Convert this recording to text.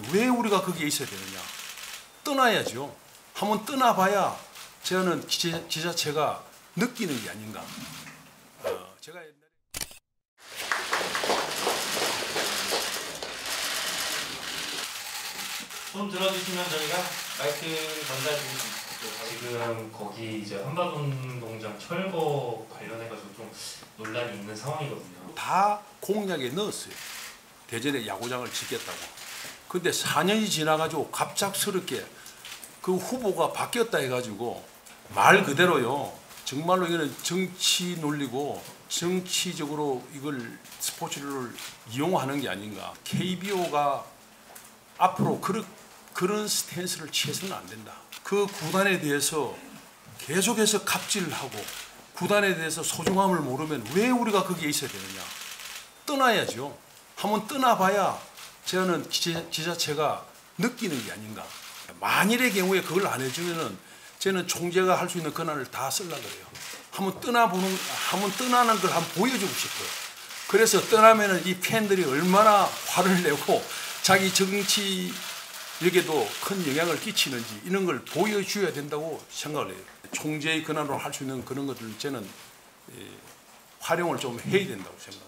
왜 우리가 거기에 있어야 되느냐? 떠나야죠. 한번 떠나봐야 저는 지자체가 느끼는 게 아닌가. 제가 옛날에 손 들어주시면 저희가 마이크 전달드릴 수 있어요. 지금 거기 이제 한밭운동장 철거 관련해가지고 좀 논란이 있는 상황이거든요. 다 공약에 넣었어요. 대전에 야구장을 짓겠다고. 근데 4년이 지나가지고 갑작스럽게 그 후보가 바뀌었다 해가지고 말 그대로요. 정말로 이거는 정치 논리고 정치적으로 이걸 스포츠를 이용하는 게 아닌가. KBO가 앞으로 그런 스탠스를 취해서는 안 된다. 그 구단에 대해서 계속해서 갑질을 하고 구단에 대해서 소중함을 모르면 왜 우리가 거기에 있어야 되느냐. 떠나야죠. 한번 떠나봐야 저는 지자체가 느끼는 게 아닌가. 만일의 경우에 그걸 안 해주면은 저는 총재가 할 수 있는 권한을 다 쓰려고 그래요. 한번 떠나는 걸 한번 보여주고 싶어요. 그래서 떠나면은 이 팬들이 얼마나 화를 내고 자기 정치력에도 큰 영향을 끼치는지 이런 걸 보여줘야 된다고 생각을 해요. 총재의 권한으로 할 수 있는 그런 것들을 저는 활용을 좀 해야 된다고 생각합니다.